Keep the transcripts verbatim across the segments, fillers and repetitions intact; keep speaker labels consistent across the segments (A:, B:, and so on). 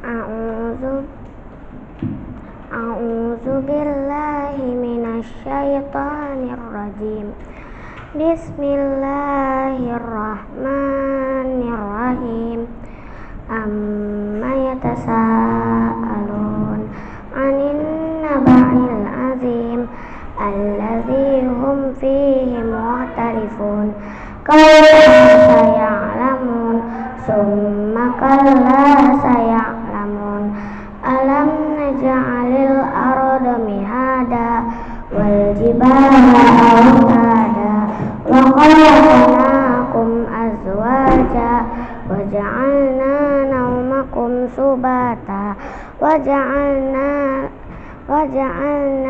A: A'udzu A'udzu billahi minasy syaithanir rajim. Bismillahirrahmanirrahim. Amma yatasaalun 'anin naba'il 'azim alladzi hum fihi mukhtalifun. Kalla saya'lamun summa kalla saya'lamun. Alam naj'alil arda mihada wal jibala awtada wa khalaqnakum azwaja wa ja'alna nawmakum subata wa ja'alna wa ja'alna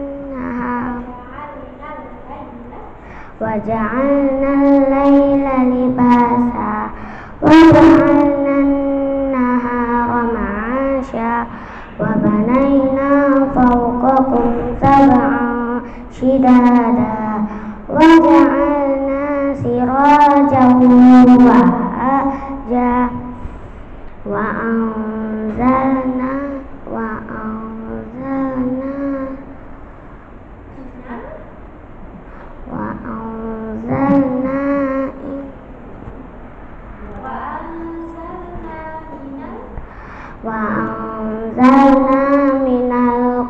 A: wa ja'alna al-laila libasa wa ja'alna an-nahara ma'asha wa banayna fawqakum sab'an shidada wa ja'alna sirajan wahaja wa anzalna wa anzalna wa anzalna wa anzalna minal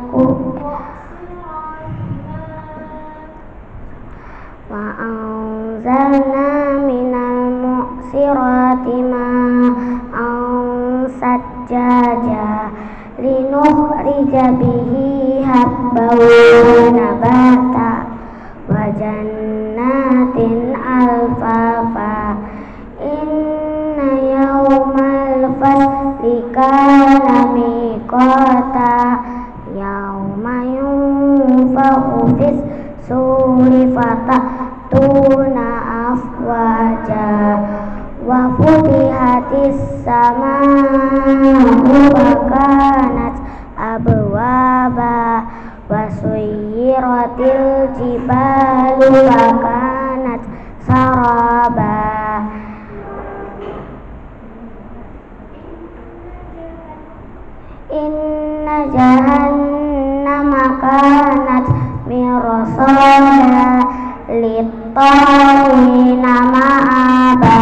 A: wa anzalna minal mu'sirati ma'an sajjaja linukhrija bihi habban wa nabata wa jannatin alfafa. Inna yawmal fasli kana miqata yawma yunfakhu fis suri fatatuna afwaja wa futihatis sama'u wa kanat abwaba wa suyyiratil jibalu wa kanat saraba. Inna jahannama kanat mirsada lit-taghina ma'aba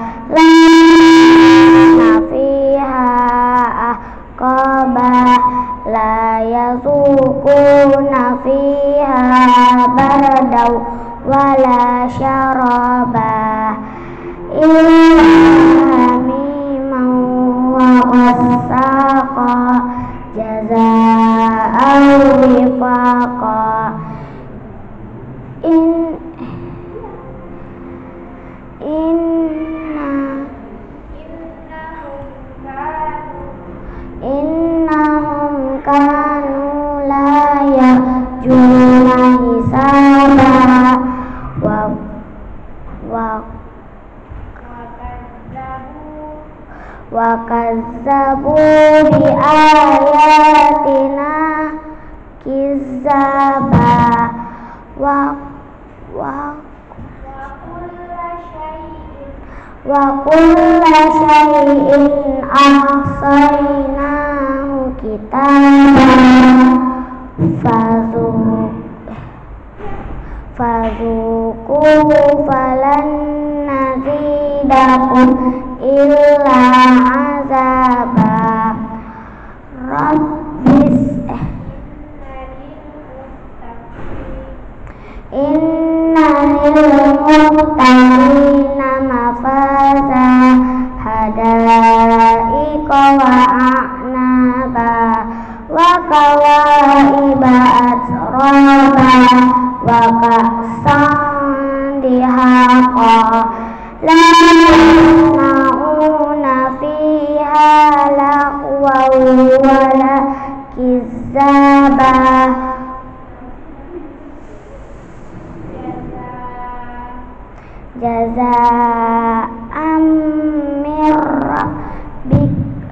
A: la fiha ahqaba la yazuquna fiha bardaw wala syaraba illa hamiman wa ghassaqa jazaa'an wifaqa. In inna innahum kanu la yarjuna hisaba wa wa wa kazzabu bi ayatina kizzaba wa wa wa kulla syai'in ahsaynahu kitaban fazuq fazuqu falan nazidakum illa azaba. Rabbis inna lil muttaqina mafaza hadaiqa wa a'naba wa kawaiba atraba wa ka'san dihaqa la yasma'una fiha lagwan wala kizzaba jazaa'an min rabbik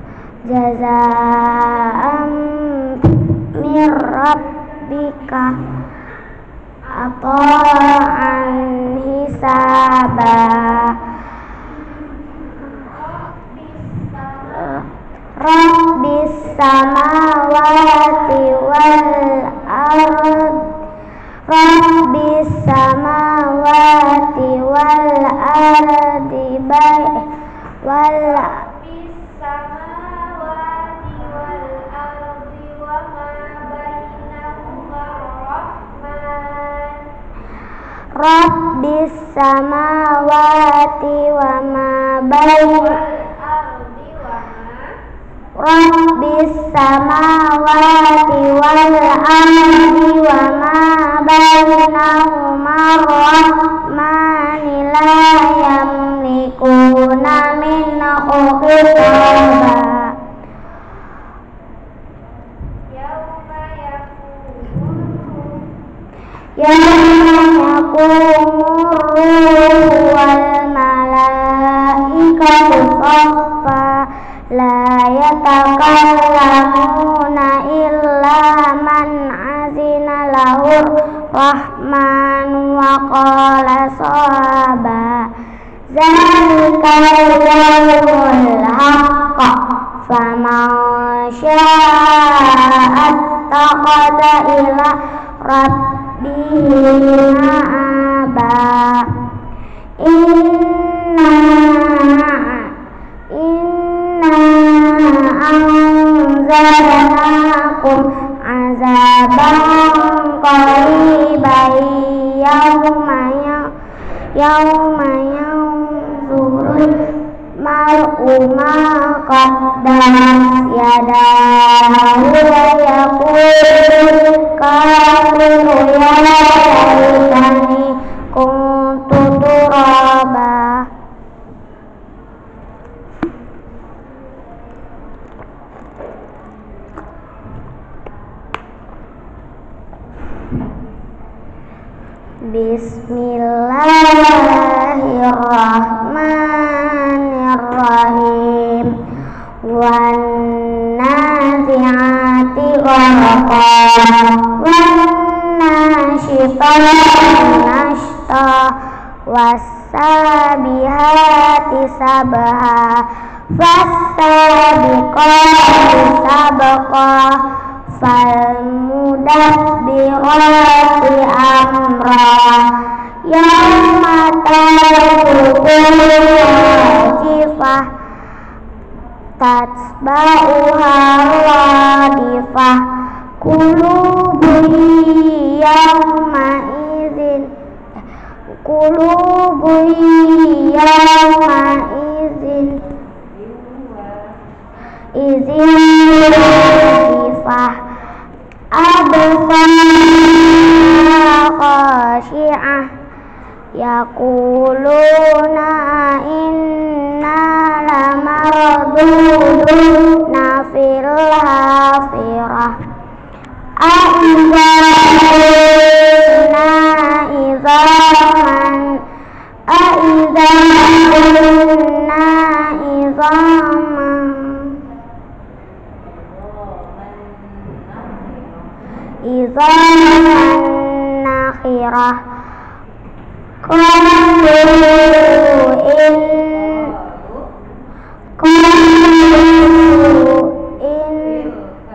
A: jazaa'an min rabbika ata'an hisaba. Rabbi samawati wal ard Rabbis samawati wal ardi baik wal
B: samawati wal ardi wa ma bainahuma rahman
A: Rabbis samawati wa ma bainahuma Rabbis samawati wal ardi wa ma bainahuma rahmani la yamlikuna minhu khitaba
B: yauma yakunu
A: yauma yakumur ruhu wal malaikatu saffa la yatakallamuna illa man azina lahur rahman wa qala sahaba zalikal yawmul haqq faman syaa'a ittakhadha ila rabbihi ma'aba inna anzalnakum azaban qariban yawma yawma yanzurul mar'u ma qaddamat yadahu wa yaqulu kafiru ya laitani kuntu turaba. Bismillahirrahmanirrahim. Wan nazi'ati gharqa wan nashitati nashta was-sabihati sabha fas-sabiqati sabqa falmudabbirati amra yawma tarjuful wajifah tatsba'uha wadifah qulubun yawma idzin qulubun yawma idzin idzin wajifah absarha khashi'ah yaquluna inna lamarduduna fil hafirah a'idza kunna izaman a'idza kunna izaman izaman nakhirah qalu in qalu in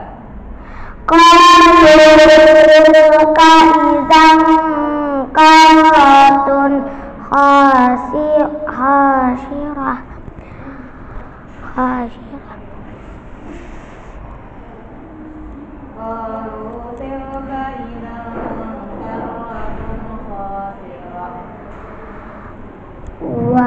A: qalu ka'izan qaratun khasi khashirah khashirah
B: qalu tilka idzan karratun khasirah
A: wa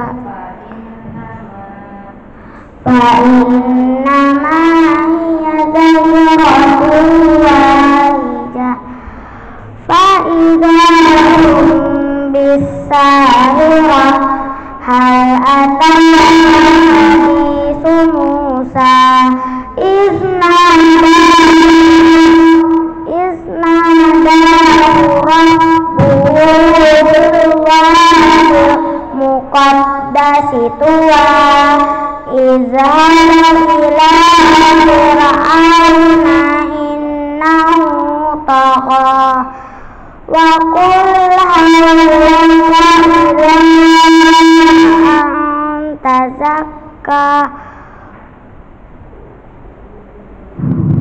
B: fa
A: fa hiya zajratun wahidah fa idza hum bis-sahirah hal atana haditsu Musa iznada iznada rabbuhu bil muqaddasi tuwa izhar ila fir'auna innahu tagha wa qul hal laka ila an tazakka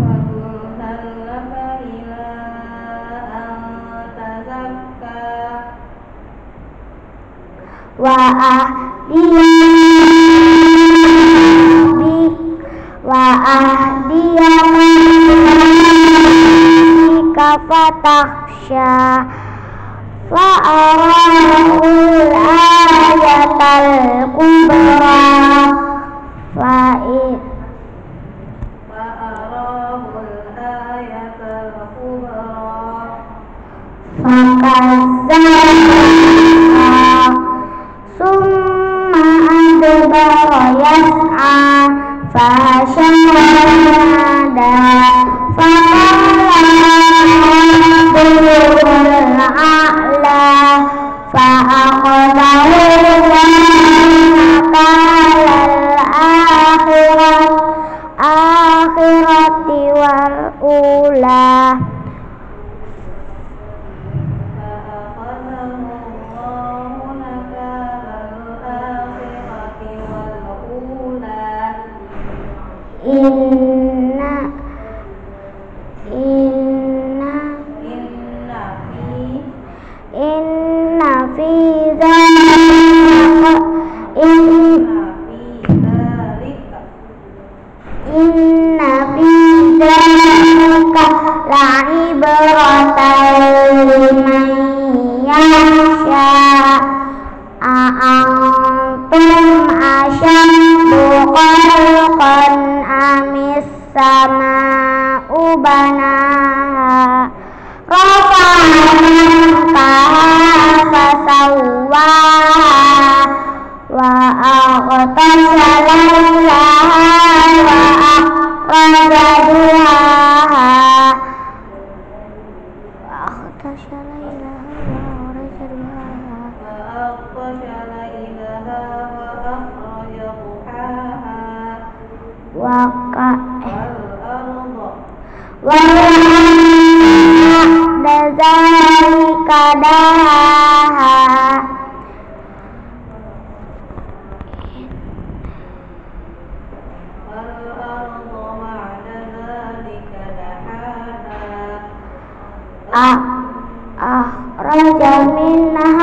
A: wa ahdiyaka wa ahdiyaka fatakhsha fa arahul ayatal kubra fa fakazzabaha summa adbara yas'a fahasyara faqala rabbukumul a'la fa'akhadhahu nakalal akhirati wal ula. Inna inna inna fi inna fi dzalika inna fi dzalika inna fi dzalika la'ibratan liman yakhsha a'antum asyaddu khalqan amis sama'u banaha rafa'aha fasawwaha wa aghtasha laylaha wa akhraja duhaha wa aghtasha laylaha wa akhraja duhaha wa aghtasha laylaha wa akhraja duhaha wa wa'da dzalika dahaha akhraja minha